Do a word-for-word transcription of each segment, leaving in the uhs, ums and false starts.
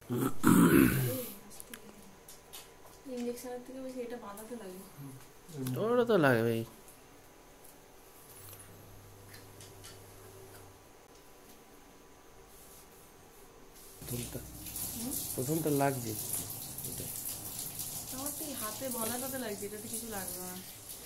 ইনজেকশনের থেকে বেশি এটা বাঁধাতে লাগে। ওটা তো লাগবেই। প্রথমটা প্রথমটা লাগছে, আমার তো হাতে বলাটাতে লাগছে, এটাতে কিছু লাগবে না।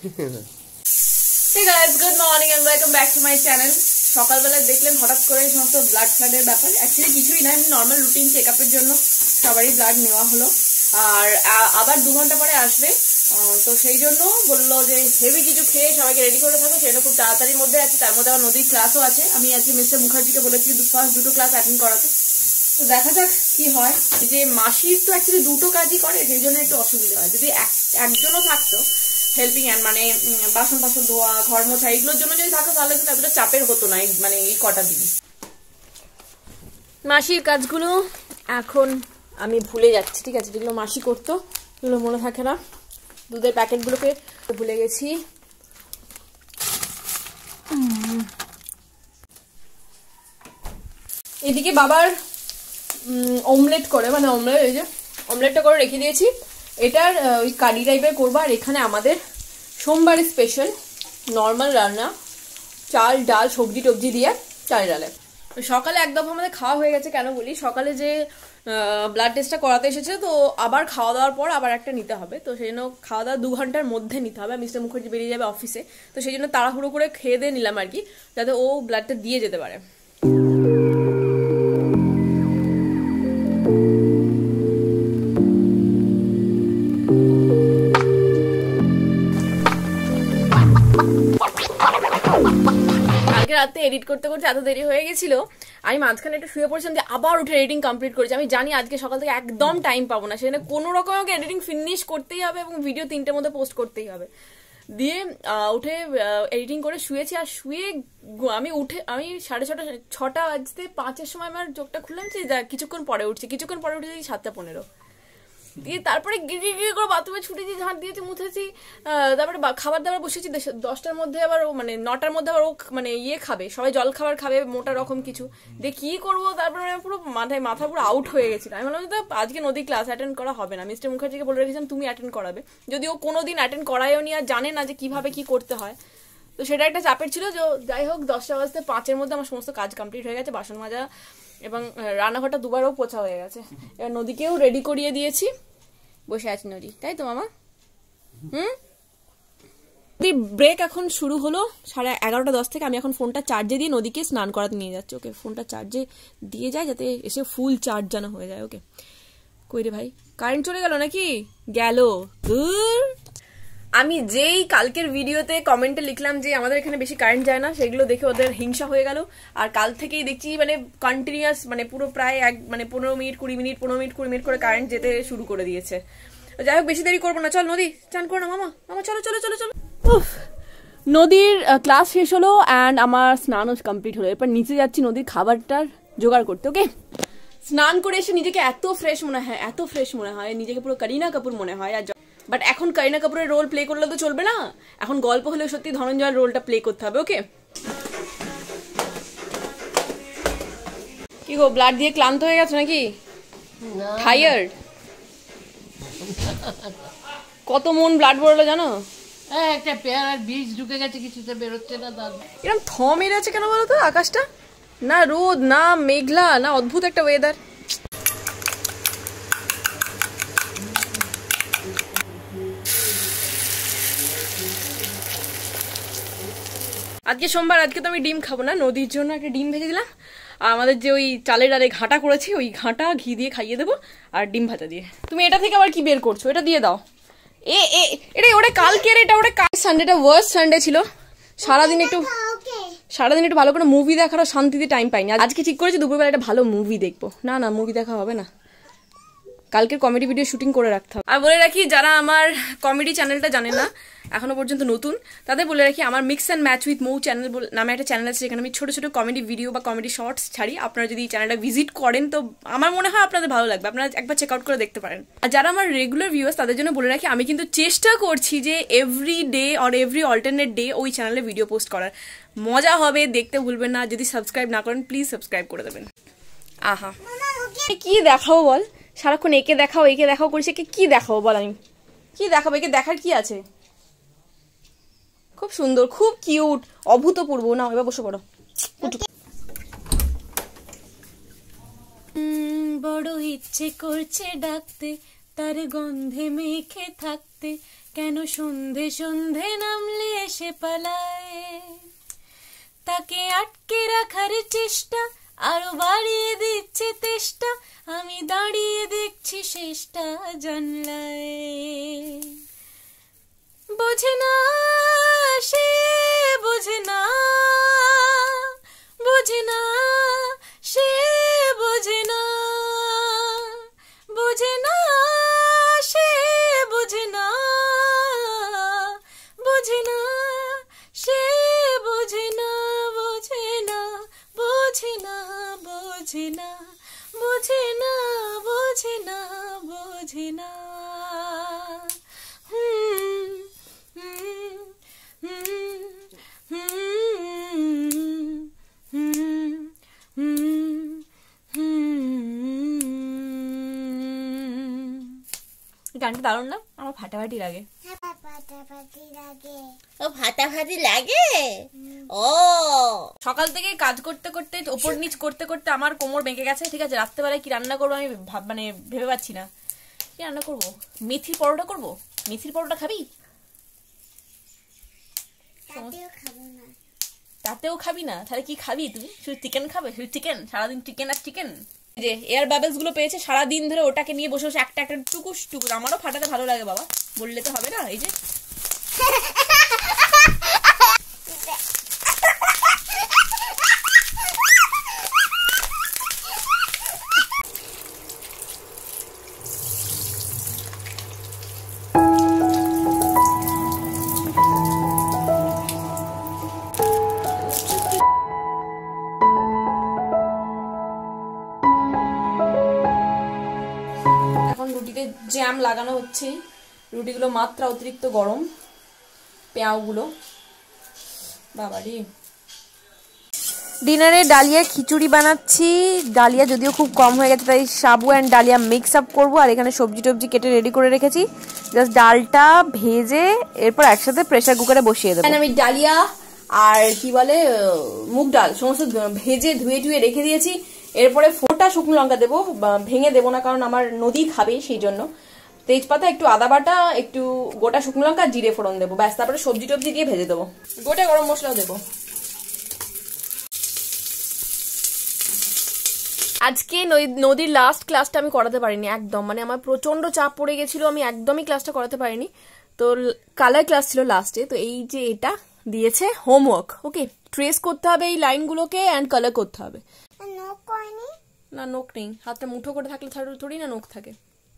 Hey guys, good morning and welcome back to my channel. সকালবেলা দেখলেন হঠাৎ করে সমস্ত ব্লাড ফ্লাডের ব্যাপার, অ্যাকচুয়ালি কিছুই না, এমনি নর্মাল রুটিন চেকআপের জন্য সবারই ব্লাড নেওয়া হলো। আর আবার দু ঘন্টা পরে আসবে, তো সেই জন্য বললো যে হেভি কিছু খেয়ে সবাইকে রেডি করে থাকো, সেটা খুব তাড়াতাড়ির মধ্যে আছে। তার মধ্যে আবার নদীর ক্লাসও আছে। আমি আজকে মিস্টার মুখার্জিকে বলেছি ফার্স্ট দুটো ক্লাস অ্যাটেন্ড করাতে, তো দেখা যাক কি হয়। যে মাসির তো অ্যাকচুয়ালি দুটো কাজই করে, সেই জন্য একটু অসুবিধা হয়। যদি একজনও থাকতো হেল্পিং হ্যান্ড, মানে বাসন বাসন ধোয়া, ঘর মোছা, এগুলোর জন্য যদি থাকতো তাহলে কিন্তু এতটা চাপের হতো না, মানে এই কটা দিন। মাসির কাজগুলো এখন আমি ভুলে যাচ্ছি, ঠিক আছে? যেগুলো মাসি করতো সেগুলো মনে থাকে না। দুধের প্যাকেটগুলোকে ভুলে গেছি। এদিকে বাবার অমলেট করে, মানে অমলেট, এই যে অমলেটটা করে রেখে দিয়েছি। এটার ওই কারি টাইপের করবো। আর এখানে আমাদের সোমবারের স্পেশাল নর্মাল রান্না, চাল ডাল সবজি টবজি দিয়ে চাল ডালে। সকালে একদম আমাদের খাওয়া হয়ে গেছে। কেন বলি, সকালে যে ব্লাড টেস্টটা করাতে এসেছে, তো আবার খাওয়া দাওয়ার পর আবার একটা নিতে হবে, তো সেই জন্য খাওয়া দাওয়া দু ঘন্টার মধ্যে নিতে হবে। মিস্টার মুখার্জি বেরিয়ে যাবে অফিসে, তো সেই জন্য তাড়াহুড়ো করে খেয়ে দিয়ে নিলাম আর কি, যাতে ও ব্লাডটা দিয়ে যেতে পারে। রাতে এডিট করতে করতে এত দেরি হয়ে গেছিল, আমি মাঝখানে একটু শুয়ে পড়ছিলাম, যে আবার উঠে এডিটিং কমপ্লিট করেছি। আমি জানি আজকে সকাল থেকে একদম টাইম পাবো না, সেখানে কোনো রকম আমাকে এডিটিং ফিনিশ করতেই হবে এবং ভিডিও তিনটের মধ্যে পোস্ট করতেই হবে। দিয়ে উঠে এডিটিং করে শুয়েছি। আর শুয়ে আমি উঠে আমি সাড়ে ছটা ছটা বাজতে পাঁচের সময় আমার চোখটা খুললাম, যে কিছুক্ষণ পরে উঠছি, কিছুক্ষণ পরে উঠেছি সাতটা পনেরো। দিয়ে তারপরে গিরি গিরি করে বাথরুমে ছুটেছি, ঝাঁট দিয়েছি, মুছেছি। তারপরে খাবার দাবার বসেছি দশটার মধ্যে, আবার মানে নটার মধ্যে আবার ও মানে ইয়ে খাবে, সবাই জল খাবার খাবে, মোটা রকম কিছু। দিয়ে কি করবো, তারপরে আমি পুরো মাথায় মাথা পুরো আউট হয়ে গেছিল। আমি বললাম যে আজকে নদী ক্লাস অ্যাটেন্ড করা হবে না। মিস্টার মুখার্জিকে বলে রেখেছিলাম তুমি অ্যাটেন্ড করাবে, যদি ও কোনোদিন অ্যাটেন্ড করায়ও নি আর জানে না যে কিভাবে কি করতে হয়, তো সেটা একটা চাপের ছিল। যে যাই হোক, দশটা বাজতে পাঁচের মধ্যে আমার সমস্ত কাজ কমপ্লিট হয়ে গেছে, বাসন মাজা এবং রান্নাঘরটা দুবারও পোছা হয়ে গেছে। এবার নদীকেও রেডি করিয়ে দিয়েছি, বসে আছি নদী, তাই তো মামা? হুম, ব্রেক এখন শুরু হলো সাড়ে এগারোটা দশ থেকে। আমি এখন ফোনটা চার্জে দিয়ে নদীকে স্নান করাতে নিয়ে যাচ্ছি। ওকে, ফোনটা চার্জে দিয়ে যায় যাতে এসে ফুল চার্জ যেন হয়ে যায়। ওকে, কই রে ভাই, কারেন্ট চলে গেল নাকি? গেল। আমি যেই কালকের ভিডিওতে কমেন্টে লিখলাম যে আমাদের এখানে বেশি কারেন্ট যায় না, সেগুলো দেখে ওদের হিংসা হয়ে গেল। আর কাল থেকেই দেখছি মানে কন্টিনিউয়াস, মানে পুরো প্রায় এক মানে পনেরো মিনিট কুড়ি মিনিট পনেরো মিনিট কুড়ি মিনিট করে কারেন্ট যেতে শুরু করে দিয়েছে। যাই হোক, বেশি দেরি করবো না, চল নদী চান করো না। মামা মামা চলো চলো চলো চলো। উফ, নদীর ক্লাস শেষ হলো অ্যান্ড আমার স্নানও কমপ্লিট হলো। এরপর নিচে যাচ্ছি নদীর খাবারটার জোগাড় করতে। ওকে, স্নান করে এসে নিজেকে এত ফ্রেশ মনে হয়, এত ফ্রেশ মনে হয়, নিজেকে পুরো করিনা কাপুর মনে হয়। আর বাট এখন করিনা কাপুরের রোল প্লে করলে তো চলবে না, এখন গল্প হলেও সত্যি ধনঞ্জয়ের রোলটা প্লে করতে হবে। ওকে, কি গো, ব্লাড দিয়ে ক্লান্ত হয়ে গেছে নাকি? টায়ার্ড? কত মন ব্লাড বেরোলো জানো? একটা পেয়ারার বীজ ঢুকে গেছে, কিছুতে বেরোচ্ছে না। এরকম থ মেরে আছে কেন বলো তো? আকাশটা না রোদ না মেঘলা, না অদ্ভুত একটা ওয়েদার। আজকে সোমবার, আজকে তো আমি ডিম খাবো না, নদীর জন্য একটা ডিম ভেজে দিলাম। আর আমাদের যে ওই চালের ডালে ঘাটা করেছি, ওই ঘাটা ঘি দিয়ে খাইয়ে দেবো আর ডিম ভাজা দিয়ে। তুমি এটা থেকে আবার কি বের করছো? এটা দিয়ে দাও। এ এ এটা ওটা কালকের, এটা ওটা কাল সানডেটা ওয়ার্স্ট সানডে ছিল। সারাদিন একটু সারাদিন একটু ভালো করে মুভি দেখারও শান্তিতে টাইম পাইনি। আজকে ঠিক করেছি দুপুরবেলা একটা ভালো মুভি দেখবো। না না, মুভি দেখা হবে না, কালকের কমেডি ভিডিও শুটিং করে রাখতে হবে। আর বলে রাখি, যারা আমার কমেডি চ্যানেলটা জানে না, এখনো পর্যন্ত নতুন, তাদের বলে রাখি আমার mix and match with Mou channel নামে একটা চ্যানেল আছে, যেখানে আমি ছোট ছোট কমেডি ভিডিও বা কমেডি শর্টস ছাড়ি। আপনারা যদি এই চ্যানেলটা ভিজিট করেন তো আমার মনে হয় আপনাদের ভালো লাগবে, আপনারা একবার চেক আউট করে দেখতে পারেন। আর যারা আমার রেগুলার ভিউয়ার্স, তাদের জন্য বলে রাখি আমি কিন্তু চেষ্টা করছি যে every day or every alternate day ওই চ্যানেলে ভিডিও পোস্ট করার। মজা হবে, দেখতে ভুলবেন না। যদি সাবস্ক্রাইব না করেন প্লিজ সাবস্ক্রাইব করে দেবেন। আহা কি দেখাবো বল, সারাক্ষণ একে দেখাও একে দেখাও করিস, একে কি দেখাবো বল, আমি কি দেখাবো, একে দেখার কি আছে? খুব সুন্দর, খুব কিউট, অভূতপূর্ব। না এবার বসে পড়ো। বড় ইচ্ছে করছে ডাকতে, তার গন্ধে মেখে থাকতে, কেন সন্ধে সন্ধে নামলে এসে পালায়। তাকে আটকে রাখার চেষ্টা আরো বাড়িয়ে দিচ্ছে তেষ্টা, আমি দাঁড়িয়ে দেখছি শেষটা জানলায়। বোঝে না সে, বোঝে না, বোঝে না সে, বোঝে না, বোঝে না সে, বোঝে না, বোঝে না সে, বোঝে না, বোঝে না, বোঝে না, বোঝে না, বোঝে না, বোঝে না, বোঝে না। গানটা দারুণ না? আমার ফাটাফাটি লাগে। ও ফাটাফাটি লাগে। ও সকাল থেকে কাজ করতে করতে ওপর নিচ করতে করতে আমার কোমর বেঁকে গেছে, ঠিক আছে? রাত্রেবেলায় কি রান্না করবো আমি ভাব মানে ভেবে পাচ্ছি না। কি রান্না করবো? মেথির পরোটা করবো। মেথির পরোটা খাবি? তাতেও খাবি না? তাহলে কি খাবি তুই? শুধু চিকেন খাবে? শুধু চিকেন, সারাদিন চিকেন আর চিকেন। যে এয়ার বাবেলস গুলো পেয়েছে, সারাদিন ধরে ওটাকে নিয়ে বসে বসে একটা একটা টুকুস টুকুস। আমারও ফাটাতে ভালো লাগে বাবা, বললে তো হবে না। এই যে রুটিতে জ্যাম লাগানো হচ্ছে। রুটিগুলো মাত্রা অতিরিক্ত গরম, পেঁয়াজগুলো বাবারে। ডিনারে ডালিয়া খিচুড়ি বানাচ্ছি। ডালিয়া যদিও খুব কম হয়ে গেছে, তাই সাবু অ্যান্ড ডালিয়া মিক্স আপ করবো। আর এখানে সবজি টবজি কেটে রেডি করে রেখেছি, জাস্ট ডালটা ভেজে এরপর একসাথে প্রেসার কুকারে বসিয়ে দেবো। আমি ডালিয়া আর কি বলে মুগ ডাল সমস্ত ভেজে ধুয়ে ধুয়ে রেখে দিয়েছি। এরপরে ফোটা শুকনো লঙ্কা দেবো, ভেঙে দেবো না কারণ আমার নদী খাবে, সেই জন্য। তেজপাতা, একটু আদা বাটা, একটু গোটা শুকনো লঙ্কা, জিরে ফোড়ন দেবো, ব্যাস। তারপরে সবজি টবজি দিয়ে ভেজে দেবো, গোটা গরম মশলাও দেবো। আজকে নদীর লাস্ট ক্লাসটা আমি করাতে পারিনি একদম, মানে আমার প্রচন্ড চাপ পড়ে গেছিল, আমি একদমই ক্লাসটা করাতে পারিনি। তো কালার ক্লাস ছিল লাস্টে। তো এই যে এটা দিয়েছে হোমওয়ার্ক, ওকে, ট্রেস করতে হবে এই লাইনগুলোকে অ্যান্ড কালার করতে হবে। না নখ নেই, হাতটা মুঠো করে থাকলে থোড়ি না নখ থাকে।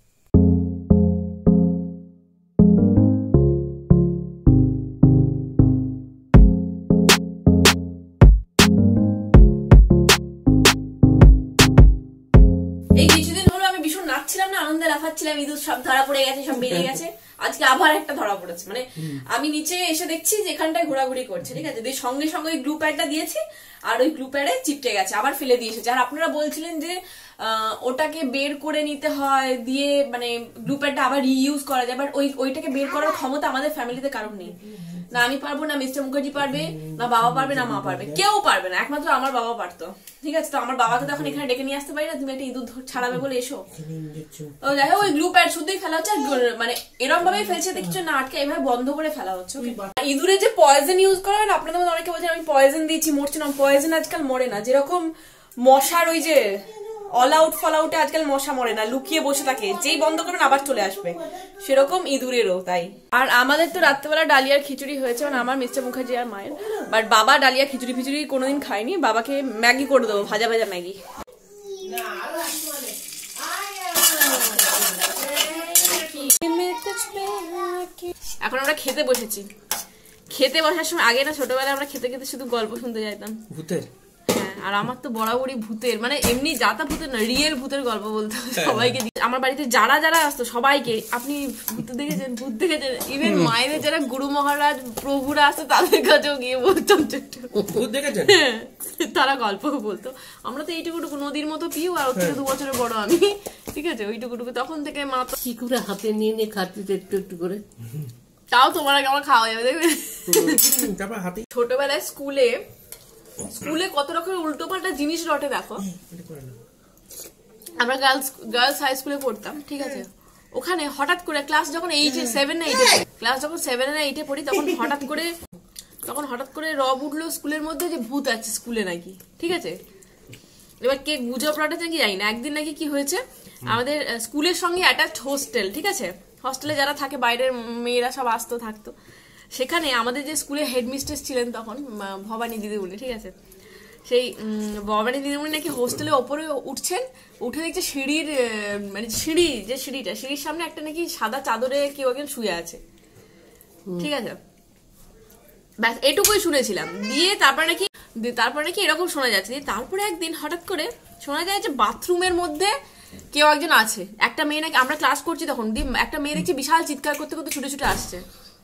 এই কিছুদিন হলো আমি ভীষণ নাচছিলাম না, আনন্দে লাফাচ্ছিলাম, ইঁদুর সব ধরা পড়ে গেছে, সব বেরিয়ে গেছে। আজকে আবার একটা ধরা পড়েছে, মানে আমি নিচে এসে দেখছি যে এখানটায় ঘোরাঘুরি করছে, ঠিক আছে? সঙ্গে সঙ্গে ওই গ্লু প্যাডটা দিয়েছি আর ওই গ্লু প্যাডে চিপটে গেছে, আবার ফেলে দিয়ে এসেছে। আর আপনারা বলছিলেন যে ওটাকে বের করে নিতে হয়, দিয়ে মানে গ্লু প্যাডটা আবার রিইউজ করা যায়, বাট ওই ওইটাকে বের করার ক্ষমতা আমাদের ফ্যামিলিতে কারণ নেই। না আমি পারবো, না মিস্টার মুখার্জি পারবে, না বাবা পারবে, না মা পারবে, কেউ পারবে না, একমাত্র আমার বাবা পারতো, ঠিক আছে? তো আমার বাবাকে তখন এখানে ডেকে নিয়ে আসতে পারি না, তুমি একটা ইঁদুর ছাড়াবে বলে এসো। ও দেখো ওই গ্লু প্যাড শুধুই ফেলা হচ্ছে, মানে এরকম ভাবেই ফেলছে দেখছো না, আটকে এভাবে বন্ধ করে ফেলা হচ্ছে। ইঁদুরের যে পয়জন ইউজ করা হয় না, আপনাদের মধ্যে অনেকে বলছেন আমি পয়জন দিয়েছি মরছে না, পয়জন আজকাল মরে না। যেরকম মশার ওই যে অল আউট ফল আউটে আজকাল মশা মরে না, লুকিয়ে বসে থাকে, যেই বন্ধ করবেন আবার চলে আসবে, সেরকম ইঁদুরেরও তাই। আর আমাদের তো রাত্রেবেলা ডালিয়ার খিচুড়ি হয়েছে, মানে আমার মিস্টার মুখার্জি আর মায়ের। বাট বাবা ডালিয়া খিচুড়ি ফিচুড়ি কোনোদিন খায়নি, বাবাকে ম্যাগি করে দেবো, ভাজা ভাজা ম্যাগি। এখন আমরা খেতে বসেছি। খেতে বসার সময় আগে না ছোটবেলায় আমরা খেতে খেতে শুধু গল্প শুনতে যাইতাম। ভূতের? হ্যাঁ, আর আমার তো বরাবরই ভূতের মানে এমনি যাতা ভূতের না রিয়েল ভূতের গল্প বলতে সবাইকে। আমার বাড়িতে যারা যারা আসতো সবাইকে আপনি ভূত দেখেছেন ভূত দেখেছেন, ইভেন মায়েদের যারা গুরু মহারাজ প্রভুরা আসতো তাদের কাছেও গিয়ে বলতাম ভূত দেখেছেন, তারা গল্প বলতো। আমরা তো এইটুকুটুকু নদীর মতো পিউ, আর ওর থেকে দু বছরের বড় আমি, ঠিক আছে, ওইটুকুটুকু তখন থেকে মা তো কি করে হাতে নিয়ে নিয়ে খাচ্ছিস একটু একটু করে, তাও তোমার আগে আমার খাওয়া যাবে দেখবে। ছোটবেলায় স্কুলে স্কুলে কত রকমের উল্টো পাল্টা জিনিস রটে দেখো। আমরা গার্লস গার্লস হাই স্কুলে পড়তাম, ঠিক আছে, ওখানে হঠাৎ করে ক্লাস যখন এইটে সেভেন না এইটে ক্লাস যখন সেভেন না এইটে পড়ি তখন হঠাৎ করে তখন হঠাৎ করে রব উঠলো স্কুলের মধ্যে যে ভূত আছে স্কুলে নাকি, ঠিক আছে। এবার কে গুজব রটেছে কি জানি না। একদিন নাকি কি হয়েছে, আমাদের স্কুলের সঙ্গে অ্যাটাচড হোস্টেল, ঠিক আছে, হোস্টেলে যারা থাকে বাইরের মেয়েরা সব আসতো থাকতো, সেখানে আমাদের যে স্কুলে হেডমিস্ট্রেস ছিলেন তখন ভবানী দিদিমণি, ঠিক আছে, সেই ভবানী দিদিমণি নাকি হোস্টেলের ওপরে উঠছেন, উঠে দেখছে সিঁড়ির মানে সিঁড়ি যে সিঁড়িটা সিঁড়ির সামনে একটা নাকি সাদা চাদরে কেউ একজন শুয়ে আছে, ঠিক আছে, ব্যাস এটুকুই শুনেছিলাম। দিয়ে তারপরে নাকি তারপরে নাকি এরকম শোনা যাচ্ছে। দিয়ে তারপরে একদিন হঠাৎ করে শোনা যায় যে বাথরুমের মধ্যে কেউ একজন আছে। একটা মেয়ে নাকি, আমরা ক্লাস করছি তখন, দিয়ে একটা মেয়ে দেখছি বিশাল চিৎকার করতে করতে ছুটে ছুটে আসছে।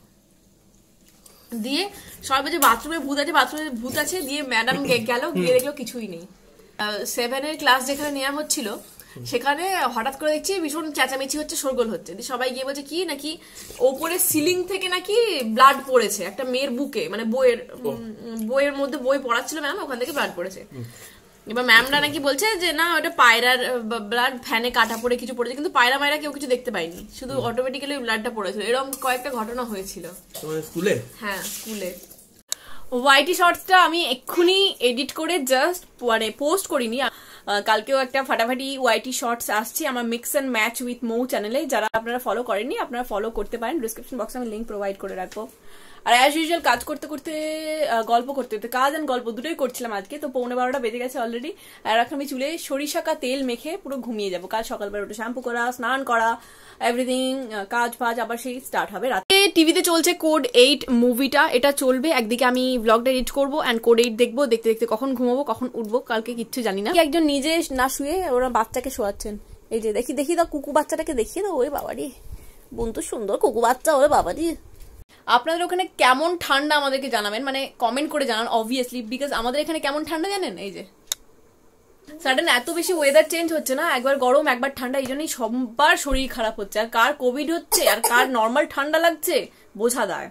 দিয়ে সবাই বলছে বাথরুমে ভূত আছে, বাথরুমে ভূত আছে। দিয়ে ম্যাডাম গেল, গিয়ে দেখলো কিছুই নেই। সেভেনের ক্লাস যেখানে নেওয়া হচ্ছিল সেখানে হঠাৎ করে দেখছি ভীষণ চেঁচামেচি হচ্ছে, শোরগোল হচ্ছে। দিয়ে সবাই গিয়ে বলছে কি নাকি ওপরে সিলিং থেকে নাকি ব্লাড পড়েছে একটা মেয়ের বুকে, মানে বইয়ের বইয়ের মধ্যে বই পড়াচ্ছিল ম্যাম, ওখান থেকে ব্লাড পড়েছে। এবার ম্যামরা নাকি বলছে যে না ওটা পায়রার ব্লাড, ফ্যানে কাটা পড়ে কিছু পড়েছে, কিন্তু পায়রা মায়রা কেউ কিছু দেখতে পাইনি, শুধু অটোমেটিক্যালি ব্লাডটা পড়েছিল। এরকম কয়েকটা ঘটনা হয়েছিল স্কুলে। হ্যাঁ স্কুলে। ওয়াইটি শর্টসটা আমি এক্ষুনি এডিট করে জাস্ট মানে পোস্ট করিনি, কালকেও একটা ফাটাফাটি ওয়াইটি শর্টস আসছে আমার mix and match with Mou চ্যানেলে। যারা আপনারা ফলো করেননি আপনারা ফলো করতে পারেন, ডিসক্রিপশন বক্সে আমি লিঙ্ক প্রোভাইড করে রাখবো। আর অ্যাজ ইউজুয়াল কাজ করতে করতে গল্প করতে করতে কাজ আর গল্প দুটোই করছিলাম আজকে, তো পৌনে বারোটা বেজে গেছে অলরেডি। আর এখন আমি চুলে সরিষাকা তেল মেখে পুরো ঘুমিয়ে যাবো। কাল সকালবেলা উঠে শ্যাম্পু করা, স্নান করা, এভরিথিং কাজ ফাজ আবার সেই স্টার্ট হবে। রাতে টিভিতে চলছে কোড এইট মুভিটা, এটা চলবে। একদিকে আমি ব্লগটা এডিট করবো অ্যান্ড কোড এইট দেখবো, দেখতে দেখতে কখন ঘুমাবো কখন উঠবো কালকে কিচ্ছু জানি না। একজন নিজে না শুয়ে ওরা বাচ্চাকে শোয়াচ্ছেন, এই যে দেখি দেখি দাও কুকু বাচ্চাটাকে দেখিয়ে দাও। ওই বাবারি বোন তো সুন্দর কুকু বাচ্চা, ওরে বাবারি। আপনাদের ওখানে কেমন ঠান্ডা আমাদেরকে জানাবেন, মানে কমেন্ট করে জানান অবভিয়াসলি, বিকজ আমাদের এখানে কেমন ঠান্ডা জানেন, এই যে সাডেন এত বেশি ওয়েদার চেঞ্জ হচ্ছে না, একবার গরম একবার ঠান্ডা, এই জন্যই সবার শরীর খারাপ হচ্ছে। আর কার কোভিড হচ্ছে আর কার নর্মাল ঠান্ডা লাগছে বোঝা যায়।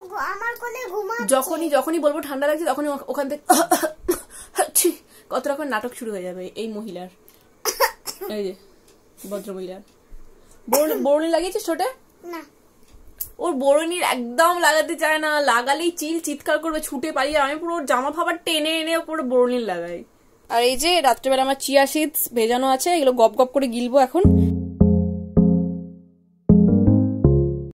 যখনই যখনই বলবো ঠান্ডা লাগছে তখনই ওখান থেকে কত রকম নাটক শুরু হয়ে যাবে এই মহিলার, এই যে ভদ্র মহিলার। বরুণী লাগিয়েছিস ছোটে না, ওর বরুণীর একদম লাগাতে চায় না, লাগালেই চিল চিৎকার করবে ছুটে পালিয়ে। আমি পুরো জামা ফাবার টেনে এনে পুরো বরুণীর লাগাই। আর এই যে রাত্রেবেলা আমার চিয়া সিডস ভেজানো আছে, এগুলো গপ গপ করে গিলবো এখন।